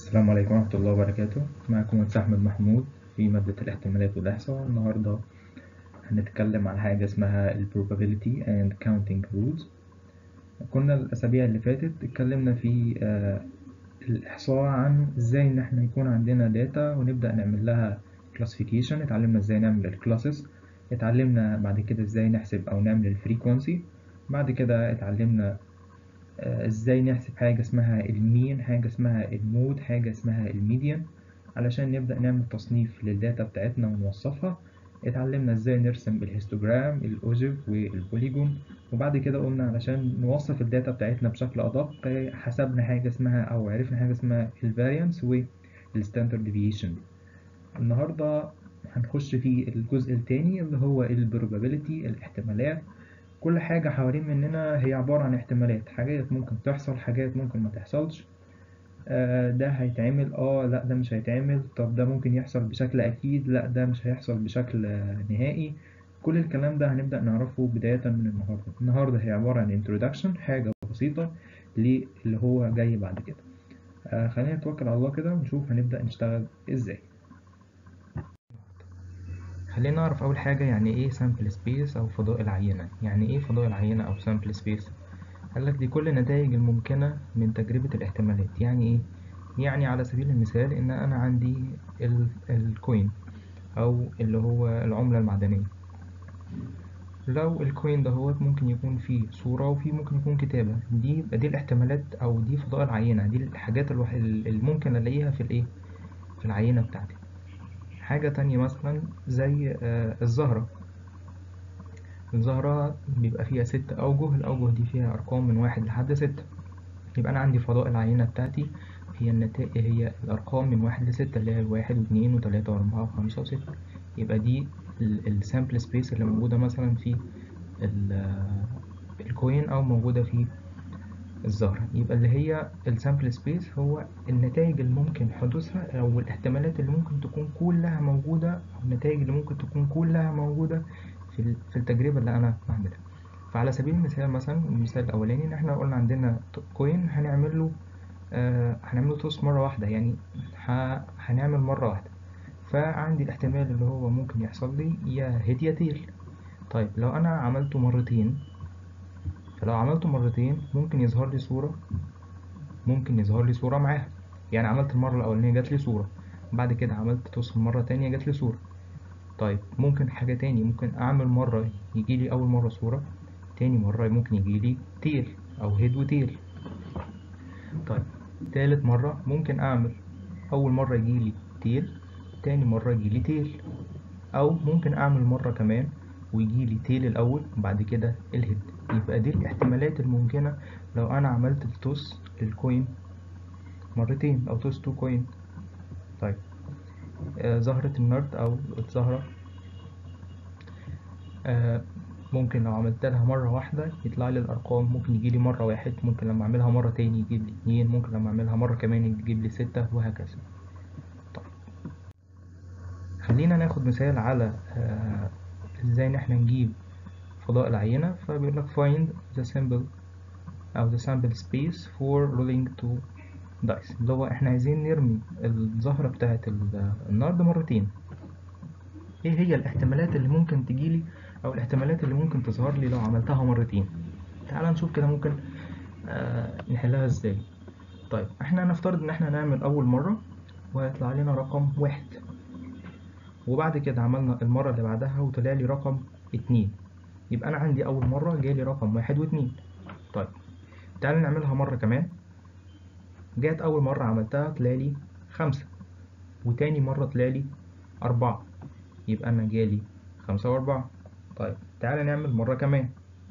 السلام عليكم ورحمة الله وبركاته. معكم مهندس أحمد محمود في مادة الاحتمالات والإحصاء. النهاردة هنتكلم عن حاجة اسمها ال probability and counting rules. كنا الأسابيع اللي فاتت اتكلمنا في الإحصاء عن إزاي إن احنا يكون عندنا داتا ونبدأ نعمل لها classification. اتعلمنا إزاي نعمل الكلاسز، اتعلمنا بعد كده إزاي نحسب أو نعمل الفريكونسي، بعد كده اتعلمنا ازاي نحسب حاجة اسمها المين، حاجة اسمها المود، حاجة اسمها الميديان، علشان نبدأ نعمل تصنيف للداتا بتاعتنا ونوصفها. اتعلمنا ازاي نرسم بالهيستوجرام الاوجيف والبوليجون، وبعد كده قلنا علشان نوصف الداتا بتاعتنا بشكل ادق حسبنا حاجة اسمها او عرفنا حاجة اسمها الفاريانس والستاندرد ديفيشن. النهاردة هنخش في الجزء التاني اللي هو البروبابيلتي، الاحتمالات. كل حاجة حوالين مننا هي عبارة عن احتمالات، حاجات ممكن تحصل، حاجات ممكن ما تحصلش. ده هيتعمل، لا ده مش هيتعمل، طب ده ممكن يحصل بشكل أكيد، لا ده مش هيحصل بشكل نهائي. كل الكلام ده هنبدأ نعرفه بداية من النهاردة هي عبارة عن introduction، حاجة بسيطة للي هو جاي بعد كده. خلينا نتوكل على الله كده ونشوف هنبدأ نشتغل ازاي. خلينا نعرف أول حاجة يعني إيه sample space أو فضاء العينة. يعني إيه فضاء العينة أو sample space؟ قالك دي كل النتائج الممكنة من تجربة الاحتمالات. يعني إيه؟ يعني على سبيل المثال إن أنا عندي الكوين أو اللي هو العملة المعدنية. لو الكوين ده هو ممكن يكون فيه صورة وفيه ممكن يكون كتابة، دي الاحتمالات أو دي فضاء العينة، دي الحاجات اللي ممكن ألاقيها في الإيه؟ في العينة بتاعتي. حاجة تانية مثلا زي الزهرة. الزهرة بيبقى فيها 6 أوجه، الأوجه دي فيها أرقام من 1 لحد 6. يبقى أنا عندي فضاء العينة بتاعتي هي النتائج، هي الأرقام من 1 ل6، اللي هي 1 و2 و3 و4 و5 و6. يبقى دي السامبل سبيس اللي موجودة مثلا في الكوين أو موجودة في الزهرة. يبقى اللي هي السامبل سبيس هو النتائج اللي ممكن حدوثها أو الاحتمالات اللي ممكن تكون كلها موجودة، أو النتائج اللي ممكن تكون كلها موجودة في التجربة اللي أنا بعملها. فعلى سبيل المثال، مثلا المثال الأولاني إن إحنا قلنا عندنا كوين هنعمله توست مرة واحدة، يعني هنعمل مرة واحدة. فعندي الاحتمال اللي هو ممكن يحصل لي يا هيد يا تيل. طيب لو أنا عملته مرتين، فلو عملته مرتين ممكن يظهر لي صورة معاها. يعني عملت المرة الأولانية جات لي صورة، بعد كده عملت توصل مرة تانية جات لي صورة. طيب ممكن حاجة تاني، ممكن أعمل مرة يجي لي أول مرة صورة، تاني مرة ممكن يجي لي تيل أو هيد وتيل. طيب تالت مرة ممكن أعمل أول مرة يجي لي تيل، تاني مرة يجي لي تيل، أو ممكن أعمل مرة كمان ويجي لي تيل الأول وبعد كده الهيد. يبقى دي الاحتمالات الممكنة لو أنا عملت التوس للكوين مرتين أو توس تو كوين. طيب زهرة النرد أو الزهرة، آه ممكن لو عملت لها مرة واحدة يطلع لي الأرقام، ممكن يجي لي مرة 1، ممكن لما أعملها مرة تاني يجيب لي 2، ممكن لما أعملها مرة كمان يجيب لي 6 وهكذا. طيب خلينا ناخد مثال على ازاي ان احنا نجيب فضاء العينة. فبيقول لك find the sample أو the sample space for rolling to dice، اللي هو احنا عايزين نرمي الزهرة بتاعة النرد مرتين. ايه هي الاحتمالات اللي ممكن تجيلي او الاحتمالات اللي ممكن تظهر لي لو عملتها مرتين؟ تعال نشوف كده ممكن نحلها ازاي. طيب احنا نفترض ان احنا نعمل اول مرة وهيطلع لنا رقم 1، وبعد كده عملنا المرة اللي بعدها وطلع لي رقم 2. يبقى انا عندي اول مرة جالي رقم 1 و2. طيب تعال نعملها مرة كمان. جات أول مرة عملتها طلعلي 5، وتاني مرة طلعلي 4، يبقى أنا جالي 5 و4. طيب تعالى نعمل مرة كمان.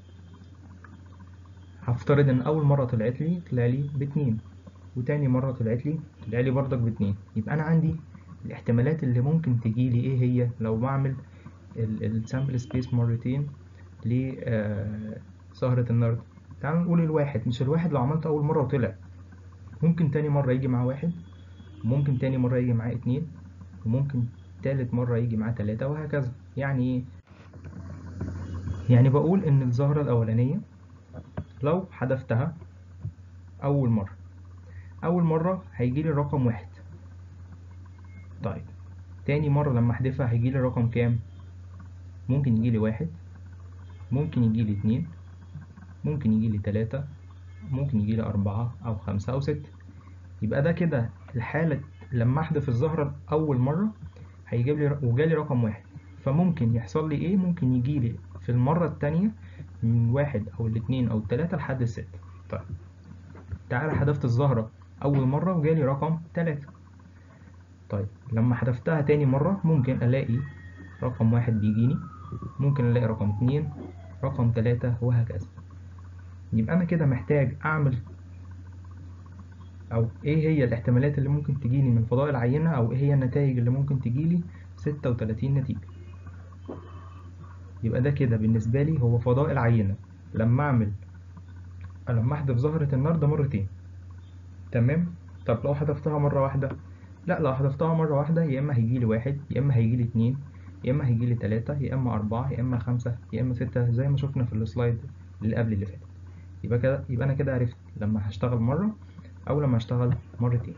هفترض إن أول مرة طلعلي ب2، وتاني مرة طلعلي بردك ب2. يبقى أنا عندي الاحتمالات اللي ممكن تجيلي إيه هي لو بعمل السامبل سبيس مرتين لزهرة النرد. تعال نقول الواحد. مش الواحد لو عملته أول مرة وطلع، ممكن تاني مرة يجي معاه 1، وممكن تاني مرة يجي معاه 2، وممكن تالت مرة يجي معاه 3 وهكذا. يعني ايه؟ يعني بقول ان الزهرة الاولانية لو حذفتها اول مرة أول مرة هيجيلي الرقم 1. طيب تاني مرة لما أحذفها هيجيلي الرقم كام؟ ممكن يجيلي 1، ممكن يجيلي 2، ممكن يجيلي 3، ممكن يجيلي 4 أو 5 أو 6. يبقى ده كده الحالة لما أحذف الزهرة أول مرة هيجيب لي وجالي رقم 1. فممكن يحصل لي إيه؟ ممكن يجيلي في المرة التانية من 1 أو 2 أو 3 لحد 6. طيب تعالى حذفت الزهرة أول مرة وجالي رقم 3. طيب لما حذفتها تاني مرة ممكن ألاقي رقم 1 بيجيني، ممكن ألاقي رقم 2، رقم 3، وهكذا. يبقى أنا كده محتاج أعمل أو إيه هي الاحتمالات اللي ممكن تجيني من فضاء العينة، أو إيه هي النتائج اللي ممكن تجيلي؟ 36 نتيجة. يبقى ده كده بالنسبة لي هو فضاء العينة لما أحذف زهرة النرد مرتين. تمام؟ طب لو حذفتها مرة واحدة؟ لا، لو حذفتها مرة واحدة يا إما هيجيلي 1، يا إما هيجيلي 2، يا إما هيجيلي 3، يا إما 4، يا إما 5، يا إما 6، زي ما شفنا في السلايد اللي قبل اللي فاتت. يبقى أنا كده عرفت لما هشتغل مرة أو لما هشتغل مرتين.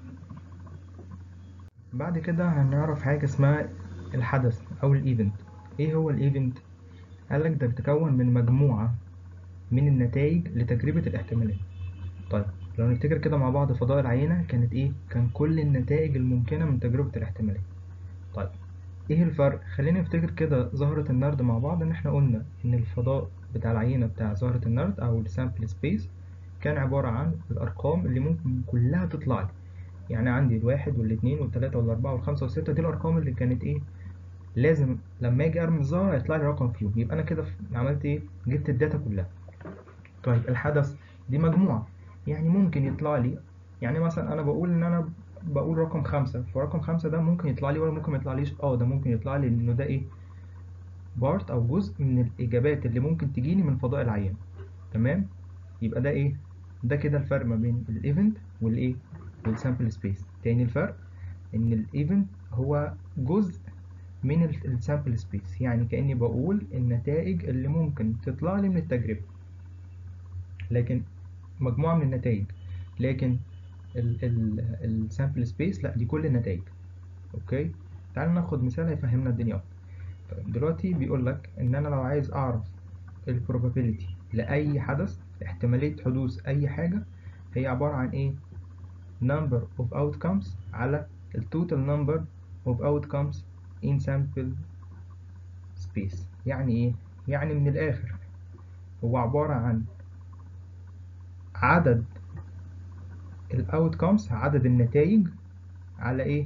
بعد كده هنعرف حاجة اسمها الحدث أو الإيفنت. إيه هو الإيفنت؟ قالك ده بتكون من مجموعة من النتائج لتجربة الاحتمالات. طيب لو نفتكر كده مع بعض فضاء العينة كانت إيه؟ كان كل النتائج الممكنة من تجربة الاحتمالات. طيب إيه الفرق؟ خلينا نفتكر كده زهرة النرد مع بعض. إن إحنا قلنا إن الفضاء بتاع العينة بتاع زهرة النرد أو السامبل سبيس كان عبارة عن الأرقام اللي ممكن كلها تطلع لي. يعني عندي الواحد والاثنين والثلاثة والأربعة والخمسة والستة، دي الأرقام اللي كانت إيه؟ لازم لما أجي أرمي الزهرة يطلع لي رقم فيهم. يبقى أنا كده عملت إيه؟ جبت الداتا كلها. طيب الحدث دي مجموعة، يعني ممكن يطلع لي، يعني مثلا أنا بقول إن أنا بقول رقم 5، فرقم 5 ده ممكن يطلع لي ولا ممكن ما يطلعليش؟ ده ممكن يطلع لي إنه ده إيه؟ بارت أو جزء من الإجابات اللي ممكن تجيني من فضاء العيان. تمام؟ يبقى ده إيه؟ ده كده الفرق ما بين الإيفنت والإيه؟ والسامبل سبيس. تاني الفرق إن الإيفنت هو جزء من السامبل سبيس، يعني كأني بقول النتائج اللي ممكن تطلع لي من التجربة، لكن مجموعة من النتائج. لكن السامبل سبيس لا، دي كل النتائج. اوكي، تعال ناخد مثال هيفهمنا الدنيا اكتر. طيب دلوقتي بيقول لك ان انا لو عايز اعرف البروبابيلتي لاي حدث، احتمالية حدوث اي حاجة، هي عبارة عن ايه؟ number of outcomes على total number of outcomes in sample space. يعني ايه؟ يعني من الاخر هو عبارة عن عدد الاوتكمز، عدد النتائج، على ايه؟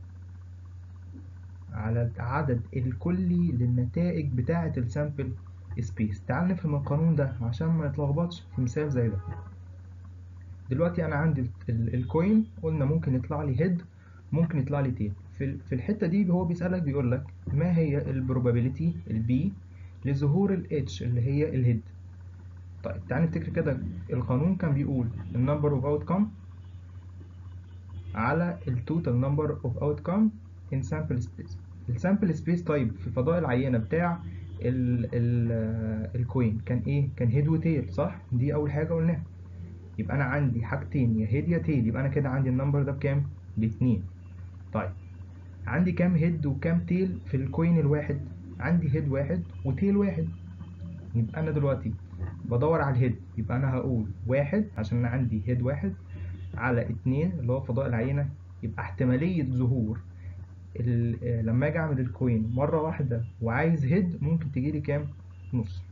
على العدد الكلي للنتائج بتاعة السامبل سبيس. تعال نفهم القانون ده عشان ما نتلخبطش في مثال زي ده. دلوقتي انا عندي الكوين، قلنا ممكن يطلع لي هيد، ممكن يطلع لي تيل. في الحتة دي هو بيسألك بيقول لك ما هي البروبابيلتي البي لظهور الاتش اللي هي الهيد. طيب تعال نفتكر كده القانون كان بيقول النمبر اوف اوتكم على التوتال نمبر اوف اوتكم ان سامبل سبيس. السامبل سبيس طيب في فضاء العينة بتاع الكوين كان ايه؟ كان هيد وتيل، صح؟ دي اول حاجة قلناها. يبقى انا عندي حاجتين، يا هيد يا تيل. يبقى انا كده عندي النمبر ده بكام؟ باتنين. طيب عندي كام هيد وكام تيل في الكوين الواحد؟ عندي هيد واحد وتيل واحد. يبقى انا دلوقتي بدور على الهيد، يبقى انا هقول واحد عشان انا عندي هيد واحد على اتنين اللي هو فضاء العينة. يبقى احتمالية ظهور لما اجي اعمل الكوين مرة واحدة وعايز هيد ممكن تجيلي كام؟ نص.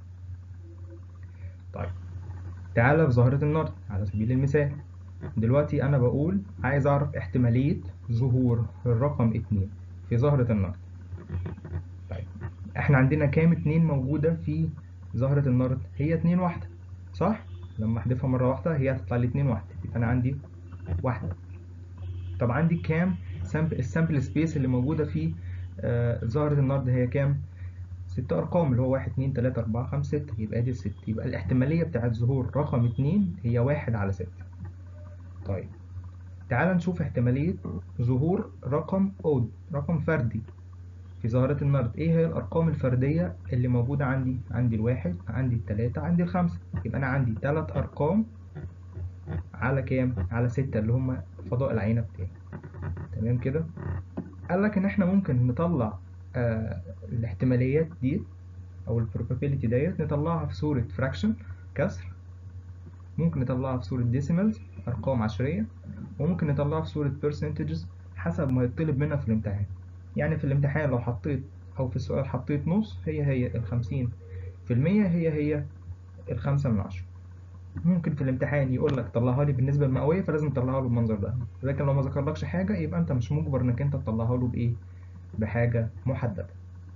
طيب تعالى في ظاهرة النرد على سبيل المثال. دلوقتي انا بقول عايز اعرف احتمالية ظهور الرقم 2 في ظاهرة النرد. طيب احنا عندنا كام 2 موجودة في ظاهرة النرد؟ هي 2 واحدة، صح؟ لما احذفها مرة واحدة هي هتطلع لي 2 واحدة، يبقى انا عندي واحدة. طب عندي كام السامبل سبيس اللي موجودة في ظاهرة النرد هي كام؟ 6 أرقام، اللي هو 1 2 3 4 5 6. يبقى دي 6. يبقى الاحتمالية بتاعت ظهور رقم 2 هي 1 على 6. طيب تعال نشوف احتمالية ظهور رقم اود، رقم فردي في ظاهرة النرد. ايه هي الأرقام الفردية اللي موجودة عندي؟ عندي الواحد، عندي التلاتة، عندي الخمسة. يبقى أنا عندي 3 أرقام على كام؟ على 6 اللي هم فضاء العينة بتاعي. تمام كده؟ قال لك ان احنا ممكن نطلع الاحتماليات دي او البروبابيلتي ديت نطلعها في صورة فراكشن كسر، ممكن نطلعها في صورة ديسيمالز ارقام عشرية، وممكن نطلعها في صورة percentages حسب ما يطلب منا في الامتحان. يعني في الامتحان لو حطيت او في السؤال حطيت نص، هي 50%، هي 5/10. ممكن في الامتحان يقول لك طلعها لي بالنسبة المئوية، فلازم تطلعها له بالمنظر ده، لكن لو ما ذكرلكش حاجة يبقى انت مش مجبر انك انت تطلعها له بايه؟ بحاجة محددة.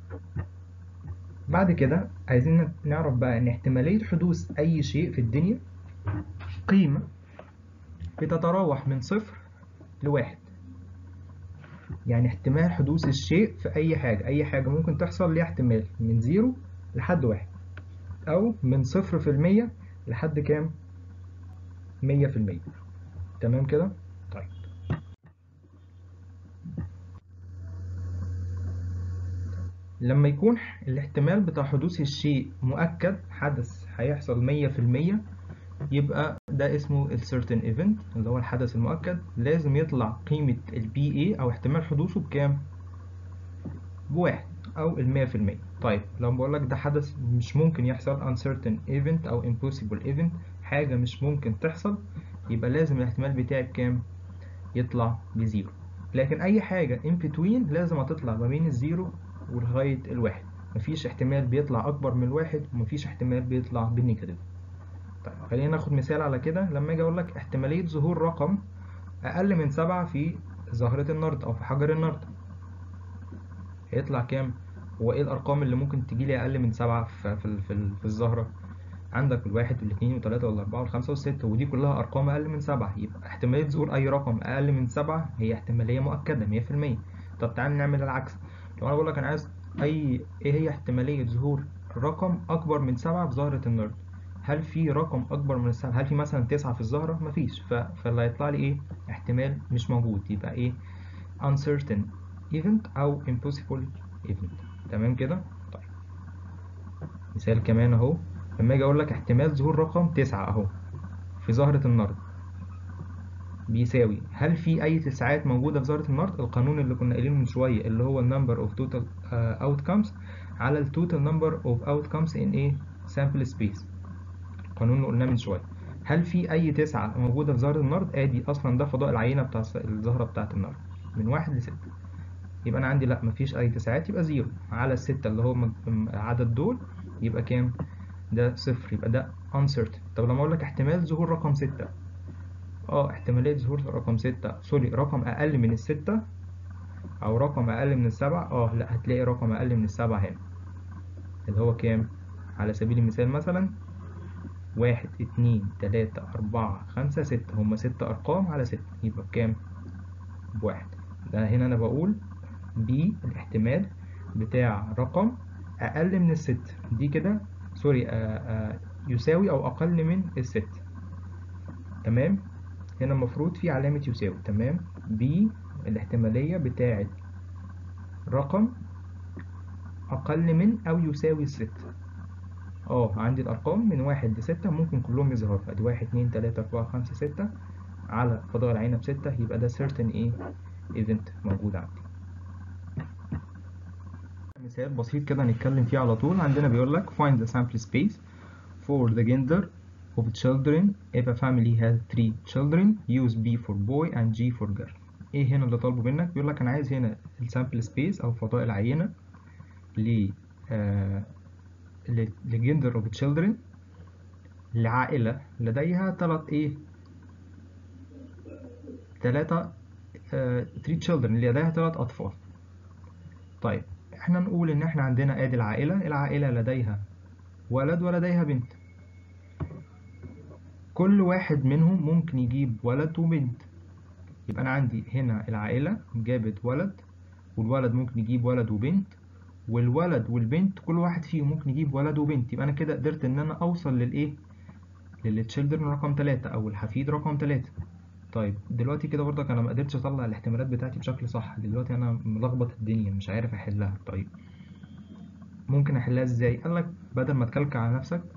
بعد كده عايزين نعرف بقى ان احتمالية حدوث اي شيء في الدنيا قيمة بتتراوح من 0 ل1. يعني احتمال حدوث الشيء في اي حاجة ممكن تحصل ليها احتمال من 0 لحد 1، او من 0% لحد كام؟ 100%. تمام كده؟ طيب لما يكون الاحتمال بتاع حدوث الشيء مؤكد، حدث هيحصل 100%، يبقى ده اسمه ال certain event اللي هو الحدث المؤكد. لازم يطلع قيمة ال PA أو احتمال حدوثه بكام؟ بواحد أو ال100%. طيب لو بقولك ده حدث مش ممكن يحصل uncertain event أو impossible event، حاجة مش ممكن تحصل، يبقى لازم الاحتمال بتاعي بكام؟ يطلع بزيرو. لكن أي حاجة in between لازم هتطلع ما بين الزيرو ولغاية الواحد. مفيش احتمال بيطلع أكبر من الواحد، ومفيش احتمال بيطلع بالنيجاتيف. طيب خلينا ناخد مثال على كده. لما اجي اقول لك احتمالية ظهور رقم اقل من 7 في زهرة النرد او في حجر النرد، هيطلع كام؟ هو ايه الارقام اللي ممكن تجي لي اقل من 7 في الزهرة؟ عندك الواحد والاثنين والثلاثة والاربعة والخمسة والستة، ودي كلها ارقام اقل من 7. يبقى احتمالية ظهور اي رقم اقل من 7 هي احتمالية مؤكدة 100%. طب تعال نعمل العكس. لو انا بقول لك انا عايز ايه هي احتمالية ظهور رقم اكبر من 7 في زهرة النرد؟ هل في رقم اكبر من السبعة؟ هل في مثلا 9 في الزهرة؟ مفيش. فاللي هيطلع لي ايه؟ احتمال مش موجود. يبقى ايه؟ uncertain event او impossible event. تمام كده؟ طيب مثال كمان اهو. لما اجي اقول لك احتمال ظهور رقم 9 اهو في زهرة النرد بيساوي، هل في اي تسعات موجودة في زهرة النرد؟ القانون اللي كنا قايلينه من شوية اللي هو number of total outcomes على total number of outcomes in a sample space، القانون اللي قلناه من شوية. هل في أي 9 موجودة في زهرة النرد؟ آدي أصلا ده فضاء العينة بتاع الزهرة بتاعة النرد من 1 ل6. يبقى أنا عندي لأ مفيش أي تسعات، يبقى 0 على ال6 اللي هو عدد دول، يبقى كام؟ ده 0، يبقى ده uncertain. طب لما أقول لك احتمال ظهور رقم 6، احتمالية ظهور رقم 6 سوري رقم أقل من ال6 أو رقم أقل من ال7، لأ هتلاقي رقم أقل من ال7 هنا اللي هو كام؟ على سبيل المثال مثلا 1 2 3 4 5 6، هما 6 أرقام على 6، يبقى بكام؟ ب1. ده هنا أنا بقول الاحتمال بتاع رقم أقل من ال6 دي كده، سوري يساوي أو أقل من ال6. تمام؟ هنا المفروض في علامة يساوي. تمام؟ الاحتمالية بتاعة رقم أقل من أو يساوي ال6. عندي الأرقام من 1 ل6 ممكن كلهم يظهروا، أدي 1 2 3 4 5 6 على فضاء العينة ب6، يبقى ده certain event موجود عندي. مثال بسيط كده هنتكلم فيه على طول. عندنا بيقول لك find the sample space for the gender of children if a family has 3 children, use B for boy and G for girl. ايه هنا اللي طالبه منك؟ بيقول لك انا عايز هنا السامبل سبيس او فضاء العينة لجندر اوف children لعائلة لديها 3 children اللي لديها 3 أطفال. طيب احنا نقول ان احنا عندنا ادي العائلة لديها ولد ولديها بنت، كل واحد منهم ممكن يجيب ولد وبنت. يبقى انا عندي هنا العائلة جابت ولد، والولد ممكن يجيب ولد وبنت، والولد والبنت كل واحد فيهم ممكن يجيب ولد وبنت. يبقى انا كده قدرت ان انا اوصل للتشيلدرن رقم 3 او الحفيد رقم 3. طيب دلوقتي كده برضك انا ما قدرتش اطلع الاحتمالات بتاعتي بشكل صح، دلوقتي انا ملخبط الدنيا مش عارف احلها. طيب ممكن احلها ازاي؟ قالك بدل ما تكلك على نفسك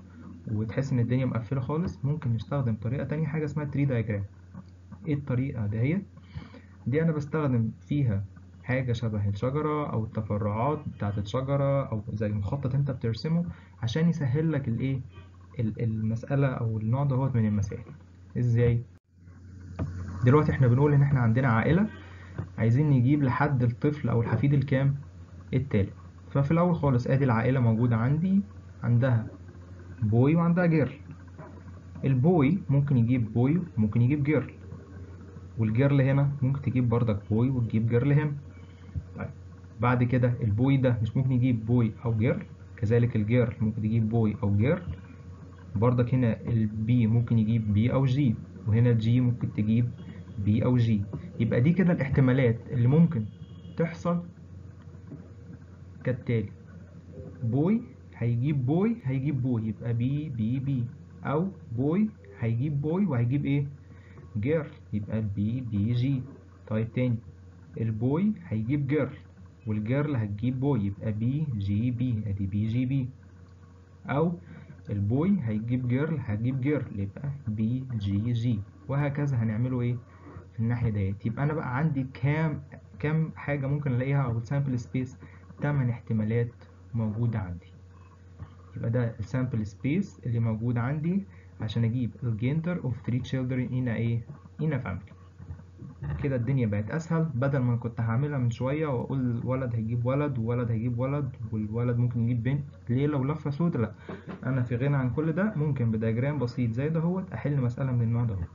وتحس ان الدنيا مقفلة خالص، ممكن نستخدم طريقة تانية، حاجة اسمها تري دايجرام. ايه الطريقة دهيت؟ دي انا بستخدم فيها حاجة شبه الشجرة او التفرعات بتاعت الشجرة او زي مخطط انت بترسمه عشان يسهل لك الايه المسألة او النوع دهوت من المسائل. ازاي؟ دلوقتي احنا بنقول ان احنا عندنا عائلة عايزين نجيب لحد الطفل او الحفيد الكام؟ التالت. ففي الاول خالص ادي العائلة موجودة عندي، عندها بوي وعندها جيرل. البوي ممكن يجيب بوي وممكن يجيب جيرل، والجيرل هنا ممكن تجيب بردك بوي وتجيب جيرل هنا. طيب بعد كده البوي ده مش ممكن يجيب بوي او جيرل، كذلك الجيرل ممكن تجيب بوي او جيرل، بردك هنا البي ممكن يجيب بي او جي، وهنا الجي ممكن تجيب بي او جي. يبقى دي كده الاحتمالات اللي ممكن تحصل كالتالي: بوي هيجيب بوي هيجيب بوي يبقى بي بي بي، او بوي هيجيب بوي وهيجيب ايه؟ جيرل يبقى بي بي جي. طيب تاني، البوي هيجيب جيرل والجيرل هتجيب بوي يبقى بي جي بي، ادي بي جي بي. او البوي هيجيب جيرل هتجيب جيرل يبقى بي جي جي، وهكذا هنعمله ايه في الناحية ديت. يبقى انا بقى عندي كام حاجة ممكن الاقيها، او السامبل سبيس 8 احتمالات موجودة عندي. يبقى ده السامبل سبيس اللي موجود عندي عشان اجيب الجندر اوف 3 children in a ايه in a family. كده الدنيا بقت اسهل، بدل ما كنت هعملها من شويه واقول ولد هيجيب ولد وولد هيجيب ولد والولد ممكن يجيب بنت ليله ولفه سود. لا، انا في غنى عن كل ده، ممكن بدياجرام بسيط زي دهوت احل مساله من النوع ده.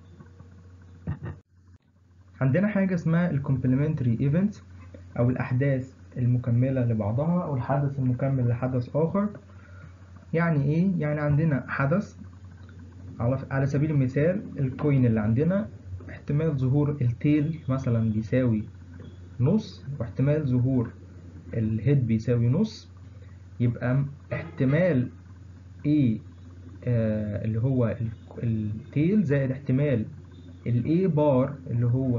عندنا حاجه اسمها الكومبلمنتري ايفنتس او الاحداث المكمله لبعضها او الحدث المكمل لحدث اخر. يعني ايه؟ يعني عندنا حدث على سبيل المثال الكوين اللي عندنا احتمال ظهور التيل مثلا بيساوي نص، واحتمال ظهور الهيد بيساوي نص. يبقى احتمال A اللي هو التيل زائد احتمال A بار اللي هو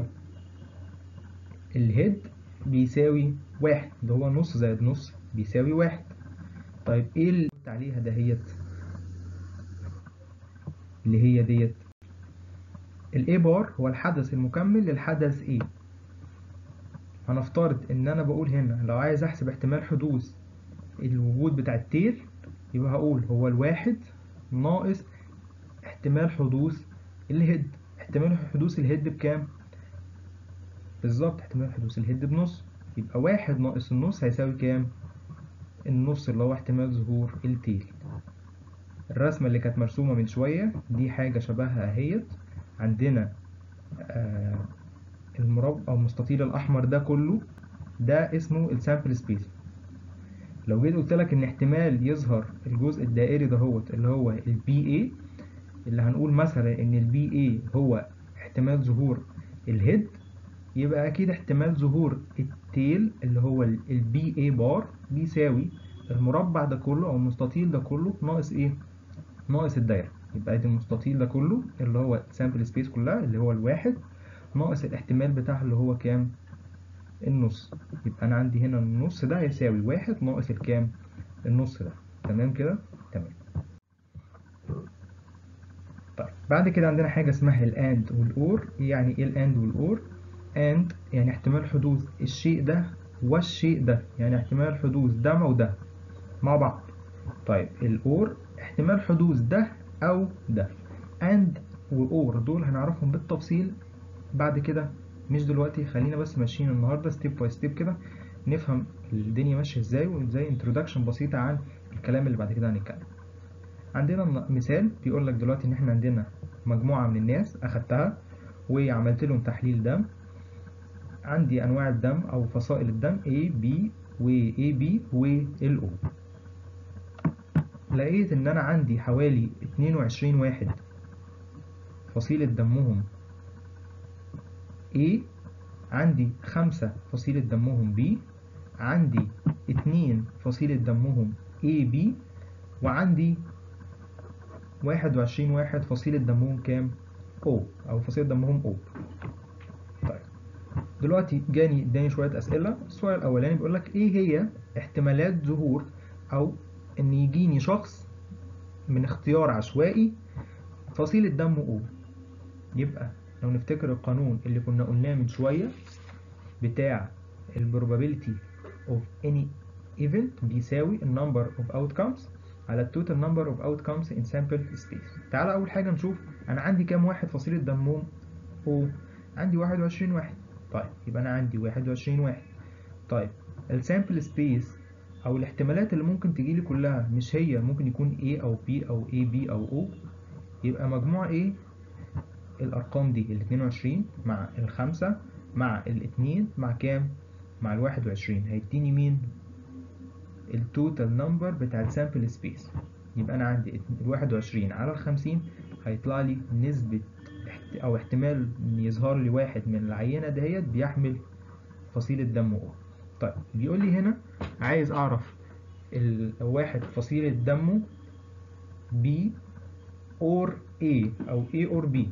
الهيد بيساوي واحد، اللي هو نص زائد نص بيساوي واحد. طيب ايه اللي قلت عليها دهيت اللي هي ديت؟ A بار هو الحدث المكمل للحدث A. هنفترض ان انا بقول هنا لو عايز احسب احتمال حدوث الوجود بتاع التيل، يبقى هقول هو الواحد ناقص احتمال حدوث الهيد. احتمال حدوث الهيد بكام؟ بالظبط احتمال حدوث الهيد بنص، يبقى واحد ناقص النص هيساوي كام؟ النص اللي هو احتمال ظهور التيل. الرسمة اللي كانت مرسومة من شوية دي حاجة شبهها اهيت. عندنا المربع او المستطيل الاحمر ده كله ده اسمه السامبل سبيس. لو جيت قلت لك ان احتمال يظهر الجزء الدائري دهوت اللي هو البي اي، اللي هنقول مثلا ان البي اي هو احتمال ظهور الهيد، يبقى اكيد احتمال ظهور التيل اللي هو البي اي بار بيساوي المربع ده كله او المستطيل ده كله ناقص ايه؟ ناقص الدايره. يبقى ادي المستطيل ده كله اللي هو السامبل سبيس كلها اللي هو الواحد ناقص الاحتمال بتاعها اللي هو كام؟ النص. يبقى انا عندي هنا النص ده هيساوي واحد ناقص الكام؟ النص ده. تمام كده؟ تمام. طيب بعد كده عندنا حاجة اسمها الاند والاور. يعني ايه الاند والاور؟ اند يعني احتمال حدوث الشيء ده والشيء ده، يعني احتمال حدوث ده وده مع بعض. طيب الاور احتمال حدوث ده او ده. اند واور دول هنعرفهم بالتفصيل بعد كده، مش دلوقتي. خلينا بس ماشيين النهارده ستيب باي ستيب كده نفهم الدنيا ماشيه ازاي، وازاي انترودكشن بسيطه عن الكلام اللي بعد كده هنتكلم. عندنا مثال بيقول لك دلوقتي ان احنا عندنا مجموعة من الناس اخدتها وعملت لهم تحليل دم. عندي انواع الدم او فصائل الدم A B و AB و LO. لقيت ان انا عندي حوالي 22 واحد فصيلة دمهم A، عندي 5 فصيلة دمهم B، عندي 2 فصيلة دمهم AB، وعندي 21 واحد فصيلة دمهم كام؟ O أو فصيلة دمهم O. طيب دلوقتي اداني شوية أسئلة. السؤال الأولاني بيقولك إيه هي احتمالات ظهور أو إن يجيني شخص من اختيار عشوائي فصيلة دم O. يبقى لو نفتكر القانون اللي كنا قلناه من شوية بتاع ال probability of any event بيساوي ال number of outcomes على ال total number of outcomes in sample space. تعالى أول حاجة نشوف أنا عندي كام واحد فصيلة دمهم O. عندي 21 واحد. طيب يبقى أنا عندي 21 واحد. طيب السامبل سبيس أو الاحتمالات اللي ممكن تجيلي كلها مش هي ممكن يكون A أو B أو AB أو O. يبقى مجموع إيه الأرقام دي ال 22 مع الخمسة مع الاتنين مع كام؟ مع ال 21 هيديني مين؟ التوتال نمبر بتاع السامبل سبيس. يبقى أنا عندي ال 21 على ال 50 هيطلع لي نسبة أو احتمال إن يظهر لي واحد من العينة دهيت بيحمل فصيلة دم O. طيب بيقول لي هنا عايز أعرف الواحد فصيلة دمه B or A أو A or B.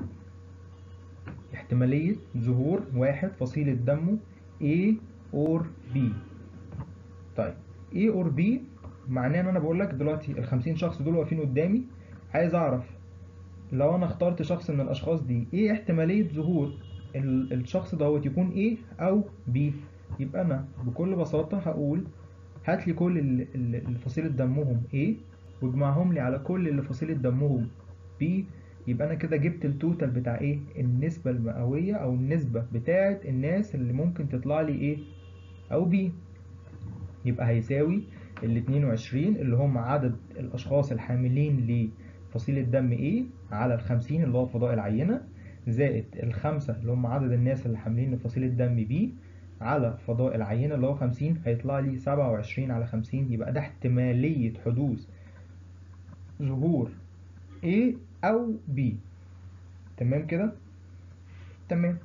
احتمالية ظهور واحد فصيلة دمه A or B. طيب A or B معناه ان انا بقول لك دلوقتي ال 50 شخص دول واقفين قدامي، عايز اعرف لو انا اخترت شخص من الاشخاص دي ايه احتمالية ظهور الشخص دوت يكون A او B. يبقى انا بكل بساطة هقول هات لي كل اللي فصيلة دمهم A واجمعهم لي على كل اللي فصيلة دمهم B. يبقى انا كده جبت التوتال بتاع ايه النسبة المئوية او النسبة بتاعة الناس اللي ممكن تطلع لي A او B. يبقى هيساوي ال 22 اللي هم عدد الاشخاص الحاملين لفصيلة دم A على ال 50 اللي هو فضاء العينة زائد الخمسة اللي هم عدد الناس اللي حاملين لفصيلة دم B على فضاء العينة اللي هو 50 هيطلع لي 27 على 50. يبقى ده احتمالية حدوث ظهور A أو B. تمام كده؟ تمام.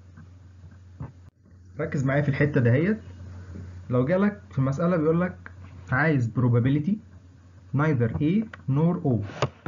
ركز معايا في الحتة دهيت. لو جالك في المسألة بيقولك عايز probability neither A nor O.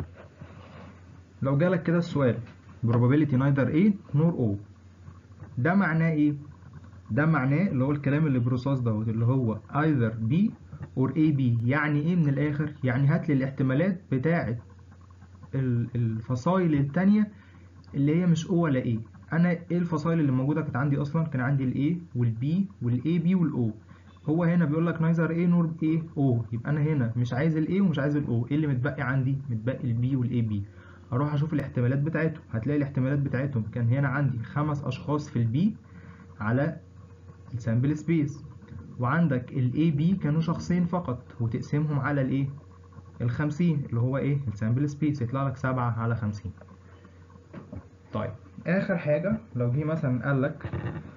لو جالك كده السؤال probability neither A nor O ده معناه ايه؟ ده معناه اللي هو الكلام اللي برصاص دوت اللي هو either B or AB. يعني ايه من الاخر؟ يعني هات لي الاحتمالات بتاعة الفصائل التانية اللي هي مش O ولا A. انا ايه الفصائل اللي موجودة كانت عندي اصلا؟ كان عندي ال A وال B وال AB وال O. هو هنا بيقول لك neither A nor A O. يبقى انا هنا مش عايز ال A ومش عايز ال O. ايه اللي متبقي عندي؟ متبقي ال B وال AB. اروح اشوف الاحتمالات بتاعتهم. هتلاقي الاحتمالات بتاعتهم كان هنا عندي 5 اشخاص في ال B على السامبل سبيس، وعندك ال AB كانوا شخصين فقط وتقسمهم على الايه ال50 اللي هو ايه السامبل سبيس يطلع لك 7 على 50. طيب اخر حاجة لو جه مثلا قال لك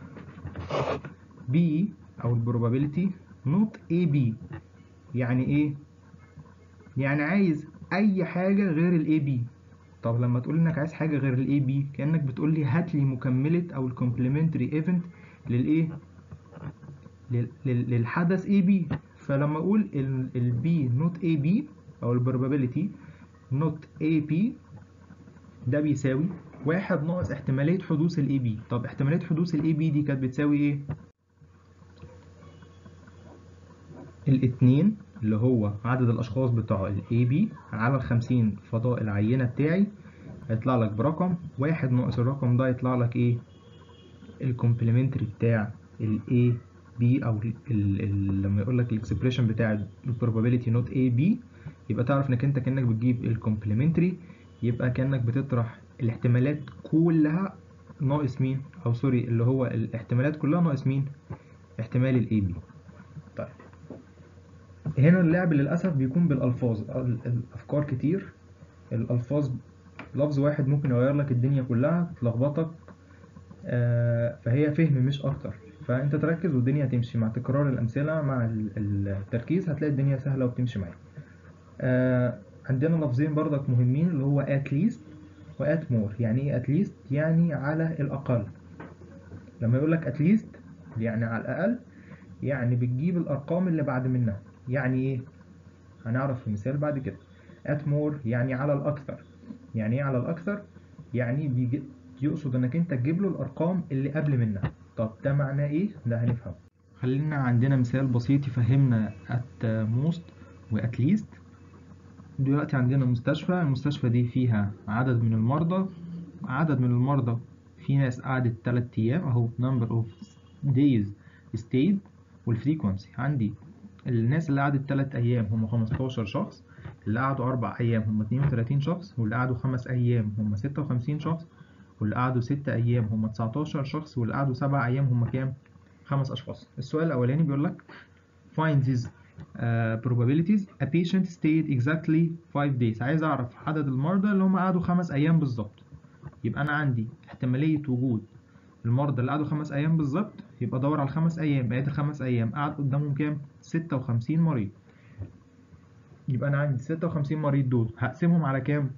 B او البروبابيلتي not AB يعني ايه؟ يعني عايز اي حاجة غير ال AB. طب لما تقول انك عايز حاجة غير ال AB كأنك بتقول لي هات لي مكملة او الكومبلمنتري ايفنت للايه للحدث AB. فلما اقول ال B not AB او ال probability not AB ده بيساوي 1 ناقص احتمالية حدوث ال AB. طب احتمالية حدوث ال AB دي كانت بتساوي ايه؟ الاتنين اللي هو عدد الاشخاص بتوع ال AB على ال 50 فضاء العينة بتاعي هيطلع لك برقم 1 ناقص الرقم ده يطلع لك ايه؟ الكومبلمنتري بتاع ال A B او لما يقول لك الاكسبريشن بتاع ال probability not A B يبقى تعرف انك انت كأنك بتجيب الكومبلمنتري. يبقى كأنك بتطرح الاحتمالات كلها ناقص مين؟ او سوري اللي هو الاحتمالات كلها ناقص مين؟ احتمال ال A B. طيب هنا اللعب للأسف بيكون بالألفاظ. الأفكار كتير. الألفاظ لفظ واحد ممكن يغير لك الدنيا كلها تلخبطك. فهي فهم مش اكتر. فانت تركز والدنيا هتمشي مع تكرار الامثله مع التركيز هتلاقي الدنيا سهله وبتمشي معاك. عندنا لفظين برضك مهمين اللي هو at least و at more. يعني ايه at least؟ يعني على الاقل. لما يقول لك at least يعني على الاقل يعني بتجيب الارقام اللي بعد منها. يعني ايه؟ هنعرف في مثال بعد كده. at more يعني على الاكثر. يعني ايه على الاكثر؟ يعني يقصد انك انت تجيب له الارقام اللي قبل منها. طب ده معناه ايه؟ ده هنفهم. خلينا عندنا مثال بسيط يفهمنا at most و at least. دلوقتي عندنا مستشفى، المستشفى دي فيها عدد من المرضى، في ناس قعدت 3 أيام أهو number of days stayed، والفريكونسي عندي الناس اللي قعدت 3 أيام هم 15 شخص، اللي قعدوا 4 أيام هم 32 شخص، واللي قعدوا 5 أيام هم 56 شخص، واللي قعدوا 6 أيام هم 19 شخص، واللي قعدوا 7 أيام هم كام؟ 5 أشخاص. السؤال الأولاني بيقول لك find these probabilities a patient stayed exactly 5 days. عايز أعرف عدد المرضى اللي هم قعدوا 5 أيام بالظبط. يبقى أنا عندي احتمالية وجود المرضى اللي قعدوا 5 أيام بالظبط، يبقى دور على ال5 أيام، بقيت ال5 أيام قعد قدامهم كام؟ 56 مريض. يبقى أنا عندي 56 مريض دول هقسمهم على كام؟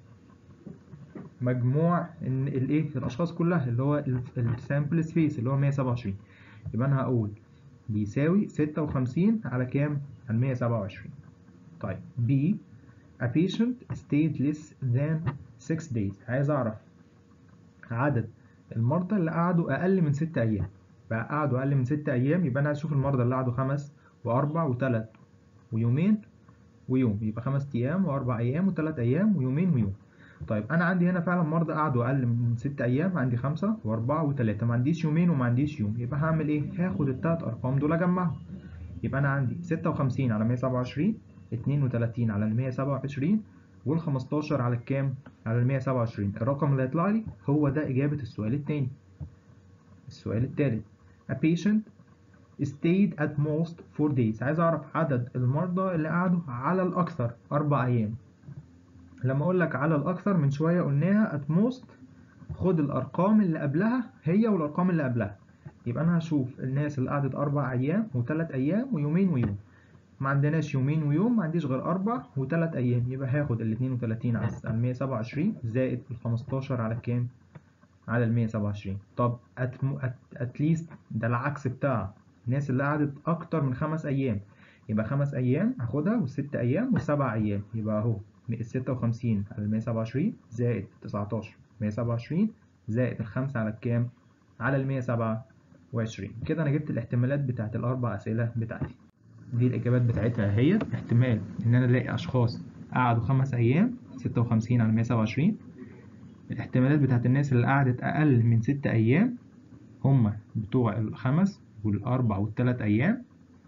مجموع الأشخاص كلها اللي هو السامبل سبيس اللي هو 127. يبقى أنا هقول بيساوي 56 على كام؟ على 127. طيب B a patient stayed less than 6 days. عايز أعرف عدد المرضى اللي قعدوا أقل من 6 أيام. بقى قعدوا أقل من 6 أيام، يبقى أنا هشوف المرضى اللي قعدوا 5 و4 و3 ويومين ويوم، يبقى 5 أيام و4 أيام و3 أيام ويومين ويوم. طيب أنا عندي هنا فعلا مرضى قعدوا أقل من 6 أيام، عندي 5 و4 و3، ما عنديش يومين وما عنديش يوم. يبقى هعمل إيه؟ هاخد التلات أرقام دول أجمعهم. يبقى أنا عندي 56 على 127، 32 على 127، وال15 على الكام؟ على 127. الرقم اللي هيطلع لي هو ده إجابة السؤال التاني. السؤال التالت a patient stayed at most 4 days. عايز أعرف عدد المرضى اللي قعدوا على الأكثر 4 أيام. لما أقول لك على الأكثر من شوية قلناها at most، خد الأرقام اللي قبلها هي والأرقام اللي قبلها. يبقى أنا هشوف الناس اللي قعدت 4 أيام و3 أيام ويومين ويوم. ما عندناش يومين ويوم، ما عنديش غير 4 و3 أيام، يبقى هاخد ال 32 على 127 زائد ال 15 على كام؟ على ال 127. طب اتليست ده العكس بتاع الناس اللي قعدت أكتر من 5 أيام، يبقى 5 أيام هاخدها و6 أيام و7 أيام، يبقى أهو ال 56 على ال 127 زائد 19 127 زائد ال5 على الكام؟ على ال 127. كده أنا جبت الاحتمالات بتاعت الأربع أسئلة بتاعتي. دي الإجابات بتاعتها هي احتمال إن أنا ألاقي أشخاص قعدوا 5 أيام 56 على 127. الاحتمالات بتاعت الناس اللي قعدت أقل من 6 أيام هما بتوع ال5 وال4 وال3 أيام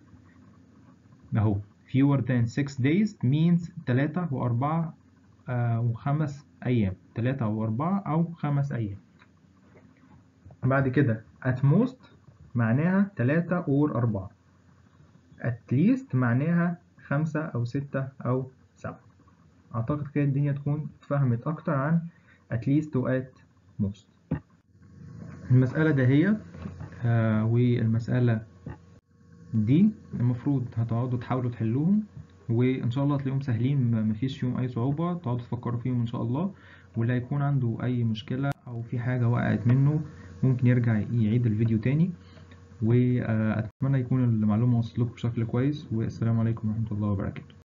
أهو. fewer than 6 days means 3 و4 و5 أيام، 3 و4 أو 5 أيام. بعد كده at most معناها 3 or 4، at least معناها 5 أو 6 أو 7. أعتقد كده الدنيا تكون فهمت أكتر عن at least و at most. المسألة دهيت والمسألة دي المفروض هتقعدوا تحاولوا تحلوهم، وإن شاء الله هتلاقيهم سهلين، مفيش فيهم أي صعوبة، تقعدوا تفكروا فيهم إن شاء الله. واللي هيكون عنده أي مشكلة أو في حاجة وقعت منه ممكن يرجع يعيد الفيديو تاني. وأتمنى يكون المعلومة وصلت لكم بشكل كويس، والسلام عليكم ورحمة الله وبركاته.